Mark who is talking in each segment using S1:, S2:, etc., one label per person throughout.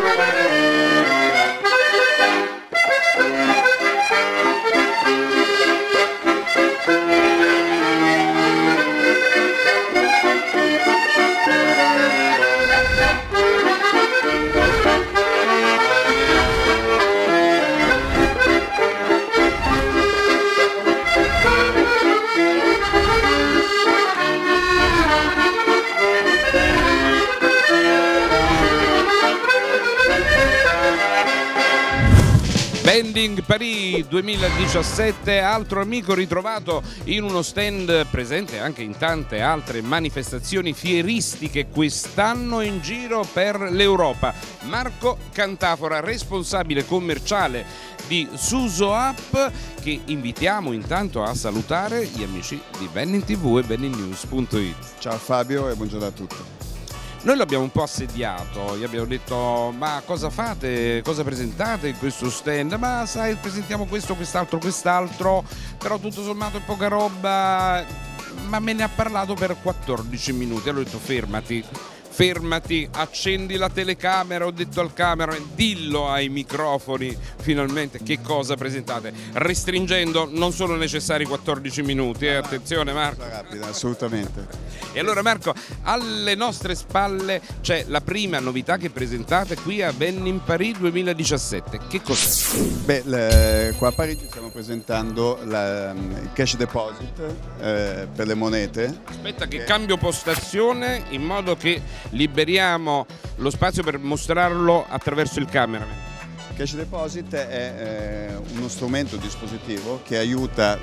S1: Vending Paris 2017, altro amico ritrovato in uno stand presente anche in tante altre manifestazioni fieristiche quest'anno in giro per l'Europa. Marco Cantafora, responsabile commerciale di Suso App, che invitiamo intanto a salutare gli amici di Vending TV e vendingnews.it.
S2: Ciao Fabio e buongiorno a tutti.
S1: Noi l'abbiamo un po' assediato, gli abbiamo detto ma cosa fate, cosa presentate in questo stand? Ma sai, presentiamo questo, quest'altro, però tutto sommato è poca roba, ma me ne ha parlato per 14 minuti, allora ho detto fermati, accendi la telecamera, ho detto al cameraman, dillo ai microfoni finalmente che cosa presentate, restringendo, non sono necessari 14 minuti, attenzione Marco.
S2: Rapida, assolutamente.
S1: E allora Marco, alle nostre spalle c'è la prima novità che presentate qui a Vending Paris 2017, che cos'è?
S2: Beh, qua a Parigi stiamo presentando il cash deposit per le monete.
S1: Aspetta che cambio postazione in modo che liberiamo lo spazio per mostrarlo attraverso il cameraman.
S2: Il cash deposit è uno strumento, un dispositivo che aiuta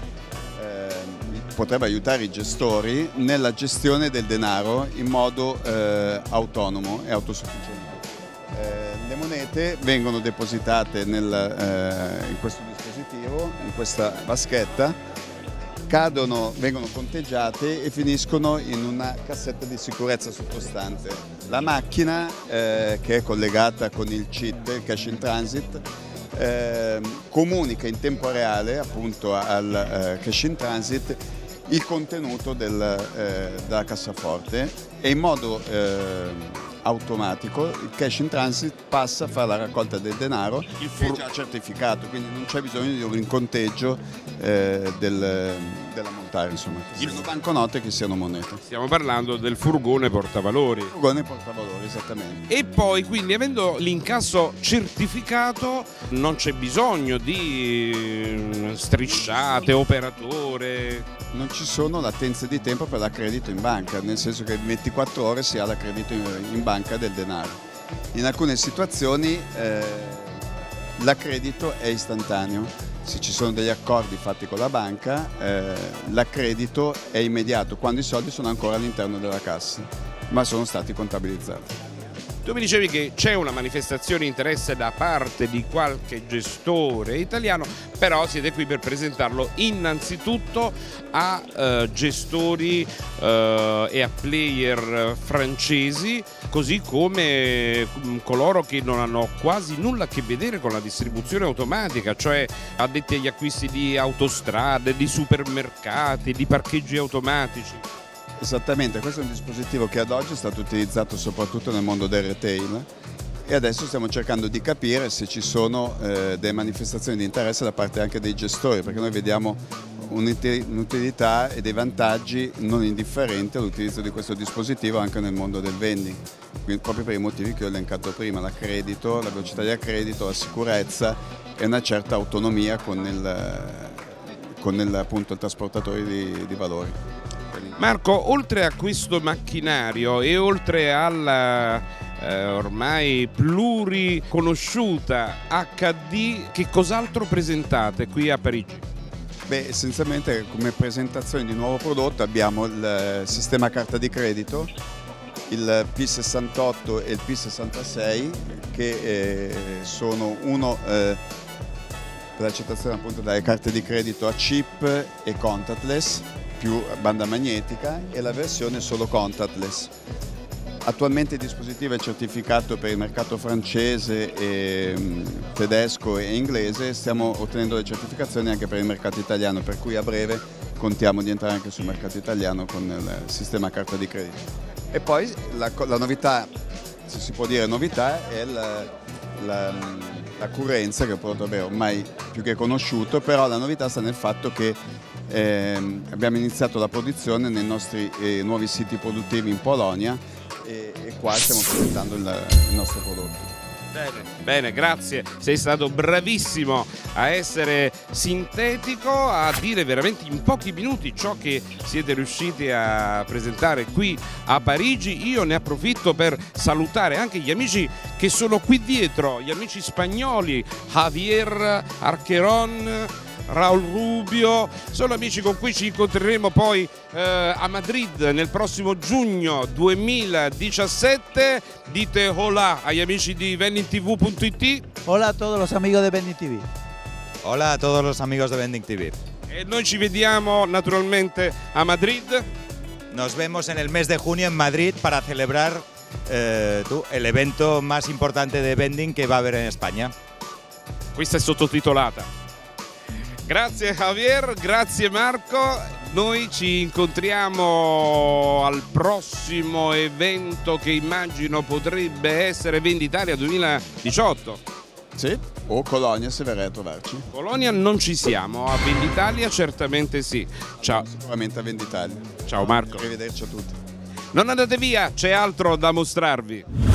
S2: potrebbe aiutare i gestori nella gestione del denaro in modo autonomo e autosufficiente. Le monete vengono depositate in questo dispositivo, in questa vaschetta, vengono conteggiate e finiscono in una cassetta di sicurezza sottostante. La macchina che è collegata con il CIT, il Cash in Transit, comunica in tempo reale appunto al Cash in Transit il contenuto della cassaforte e in modo automatico il cash in transit passa a fare la raccolta del denaro che è già certificato, quindi non c'è bisogno di un conteggio della montare, insomma, che siano banconote che siano monete.
S1: Stiamo parlando del furgone portavalori.
S2: Furgone portavalori, esattamente.
S1: E poi quindi avendo l'incasso certificato non c'è bisogno di strisciate, operatore.
S2: Non ci sono latenze di tempo per l'accredito in banca, nel senso che in 24 ore si ha l'accredito in banca del denaro. In alcune situazioni l'accredito è istantaneo, se ci sono degli accordi fatti con la banca l'accredito è immediato quando i soldi sono ancora all'interno della cassa, ma sono stati contabilizzati.
S1: Tu mi dicevi che c'è una manifestazione di interesse da parte di qualche gestore italiano, però siete qui per presentarlo innanzitutto a gestori e a player francesi, così come coloro che non hanno quasi nulla a che vedere con la distribuzione automatica, cioè addetti agli acquisti di autostrade, di supermercati, di parcheggi automatici.
S2: Esattamente, questo è un dispositivo che ad oggi è stato utilizzato soprattutto nel mondo del retail e adesso stiamo cercando di capire se ci sono delle manifestazioni di interesse da parte anche dei gestori, perché noi vediamo un'utilità e dei vantaggi non indifferenti all'utilizzo di questo dispositivo anche nel mondo del vending, quindi proprio per i motivi che ho elencato prima, l'accredito, la velocità di accredito, la sicurezza e una certa autonomia con appunto il trasportatore di valori.
S1: Marco, oltre a questo macchinario e oltre alla ormai pluriconosciuta HD, che cos'altro presentate qui a Parigi?
S2: Beh, essenzialmente come presentazione di nuovo prodotto abbiamo il sistema carta di credito, il P68 e il P66, che sono uno per l'accettazione appunto delle carte di credito a chip e contactless più banda magnetica, e la versione solo contactless. Attualmente il dispositivo è certificato per il mercato francese, tedesco e inglese, stiamo ottenendo le certificazioni anche per il mercato italiano, per cui a breve contiamo di entrare anche sul mercato italiano con il sistema carta di credito. E poi la novità se si può dire novità, è la Currenza, che è un prodotto ormai più che conosciuto, però la novità sta nel fatto che abbiamo iniziato la produzione nei nostri nuovi siti produttivi in Polonia e qua stiamo presentando il nostro prodotto.
S1: Bene, bene, grazie, sei stato bravissimo a essere sintetico, a dire veramente in pochi minuti ciò che siete riusciti a presentare qui a Parigi. Io ne approfitto per salutare anche gli amici che sono qui dietro, gli amici spagnoli, Javier Arqueron, Raul Rubio, sono amici con cui ci incontreremo poi a Madrid nel prossimo giugno 2017. Dite hola agli amici di vendingtv.it.
S3: Hola a todos los amigos de Vending TV.
S4: Hola a todos los amigos de Vending TV.
S1: E noi ci vediamo naturalmente a Madrid.
S4: Nos vemos en el mes de junio en Madrid para celebrar el evento más importante de vending que va a haber en España.
S1: Questa è sottotitolata. Grazie Javier, grazie Marco, noi ci incontriamo al prossimo evento che immagino potrebbe essere Venditalia 2018.
S2: Sì, o Colonia se verrai a trovarci.
S1: Colonia non ci siamo, a Venditalia certamente sì. Ciao.
S2: Sicuramente a Venditalia.
S1: Ciao Marco.
S2: Arrivederci a tutti.
S1: Non andate via, c'è altro da mostrarvi.